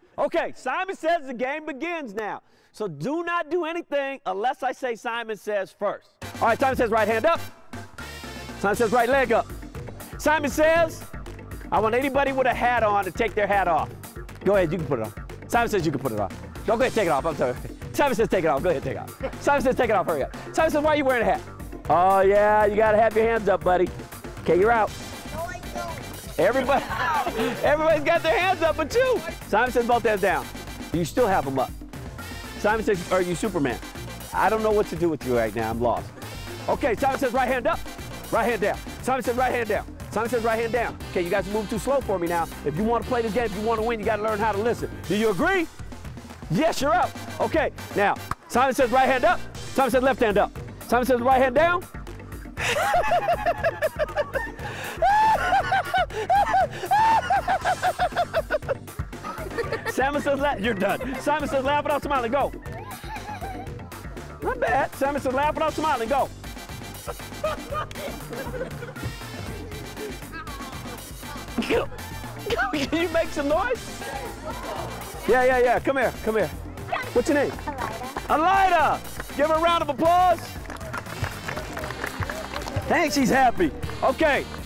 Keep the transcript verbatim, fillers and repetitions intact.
Okay, Simon Says the game begins now. So do not do anything unless I say Simon Says first. All right, Simon Says right hand up. Simon Says right leg up. Simon Says, I want anybody with a hat on to take their hat off. Go ahead, you can put it on. Simon Says you can put it on. Go ahead, take it off. I'm sorry. Simon Says take it off. Go ahead, take it off. Simon Says take it off. Hurry up. Simon Says, why are you wearing a hat? Oh, yeah, you got to have your hands up, buddy. Okay, you're out. No, I don't. Everybody, everybody's got their hands up but you. Simon Says both hands down. You still have them up. Simon Says, are you Superman? I don't know what to do with you right now. I'm lost. Okay, Simon Says right hand up, right hand down. Simon Says right hand down. Simon Says right hand down. Okay, you guys are moving too slow for me now. If you want to play this game, if you want to win, you got to learn how to listen. Do you agree? Yes, you're out. Okay, now, Simon Says right hand up. Simon Says left hand up. Simon Says right hand down. Simon Says laugh. You're done. Simon Says laugh without smiling. Go. Not bad. Simon Says laugh without smiling. Go. Can you make some noise? Yeah, yeah, yeah. Come here. Come here. What's your name? Alida. Alida. Give her a round of applause. Thanks. She's happy. Okay.